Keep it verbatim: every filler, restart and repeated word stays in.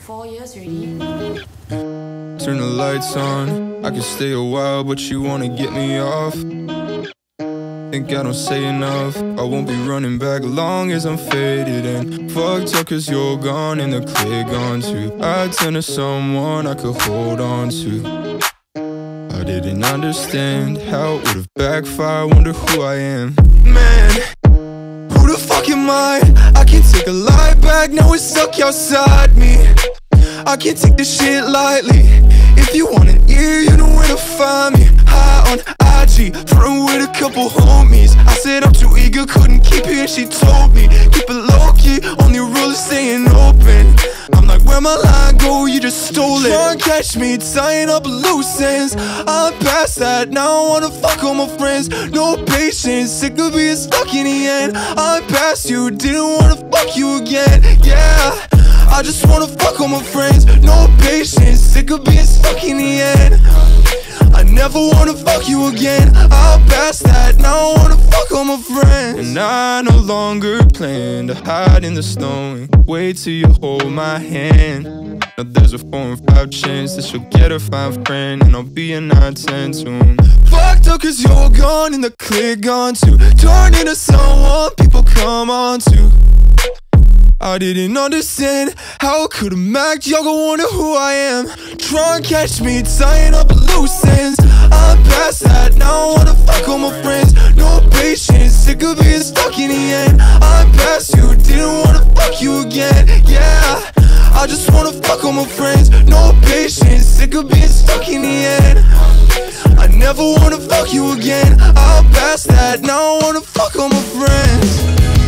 four years already. Turn the lights on, I can stay a while, but you wanna get me off. Think I don't say enough, I won't be running back long as I'm faded and fucked up cause you're gone and the clique gone too. I turn to someone I could hold on to. I didn't understand how it would've backfired, wonder who I am. Man, who the fuck am I? I can't take a lie back, now it's stuck outside me. I can't take this shit lightly. If you want an ear, you know where to find me. High on I G, front with a couple homies. I said I'm too eager, couldn't keep it, and she told me keep it low-key, only rule is staying open. I'm like, where my line go, you just stole it. Try and catch me tying up loose ends. I'm past that, now I wanna fuck all my friends. No patience, sick of being stuck in the end. I'm past you, didn't wanna fuck you again. Yeah, I just wanna fuck all my friends. No patience, sick of being stuck in the end. I never wanna fuck you again. I'll pass that, now I wanna fuck all my friends. And I no longer plan to hide in the snow. Wait till you hold my hand. Now there's a four and five chance that you'll get a fine friend, and I'll be a nine ten soon. Fucked up cause you're gone and the clique gone too. Turn into someone people come on to. I didn't understand how I could've macked, y'all gon' wonder who I am. Try and catch me tying up loose ends. I'm past that, now I wanna fuck all my friends. No patience, sick of being stuck in the end. I'm past you, didn't wanna fuck you again. Yeah, I just wanna fuck all my friends. No patience, sick of being stuck in the end. I never wanna fuck you again. I'm past that, now I wanna fuck all my friends.